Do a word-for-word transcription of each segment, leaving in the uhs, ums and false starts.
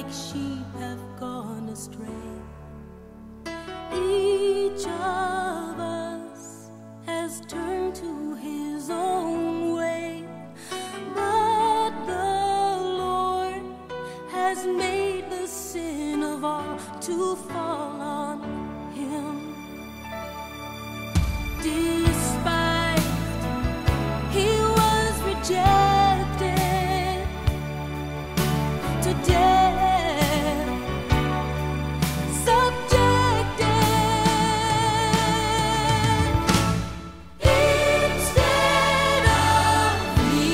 like sheep have gone astray. Each of us has turned to his own way, but the Lord has made the sin of all to fall on him. Despised, he was rejected, to death subjected. Instead of me,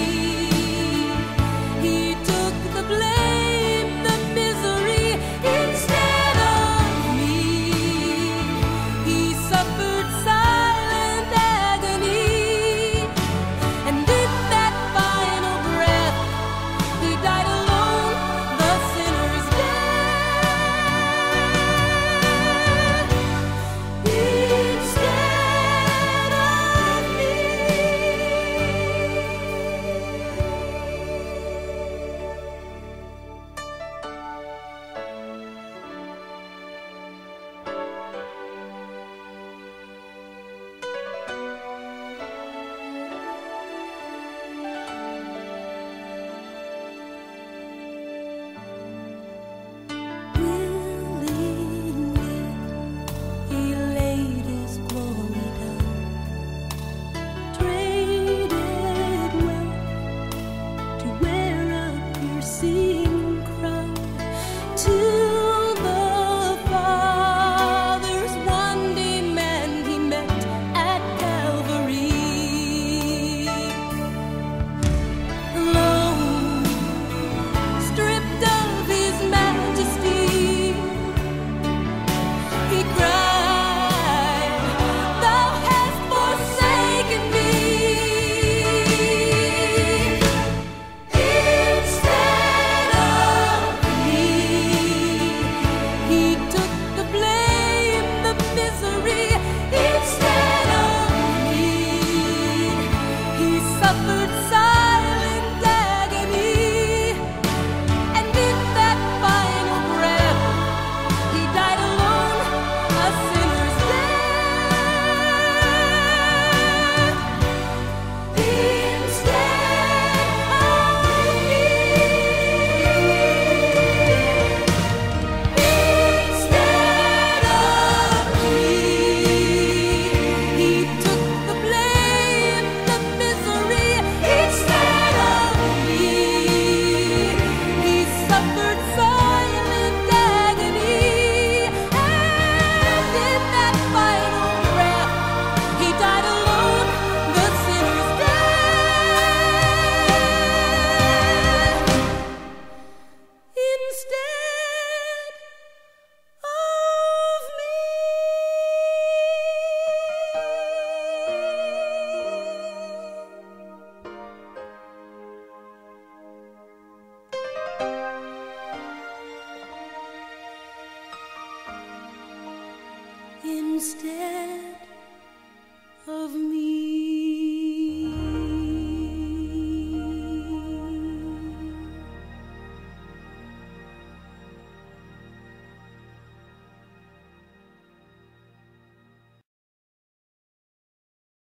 he took the blame, the misery. Instead of me, he suffered silent agony, and in that final breath, he died alone, the sinner's death. Instead of me. Willingly, he laid his glory down, traded wealth to wear a piercing crown. To the Father's one demand he met at Calvary. Alone, stripped of his majesty, he cried, "Thou hast forsaken me." Instead of me, he took the blame, the misery. Instead of me, he suffered silent agony, and in that final breath, he died alone, a sinner's death. Instead of me. Instead of me, he took the blame, the misery. Instead of me, he suffered silent agony, and in that final breath, he died alone, the sinner's death. Instead of me. Instead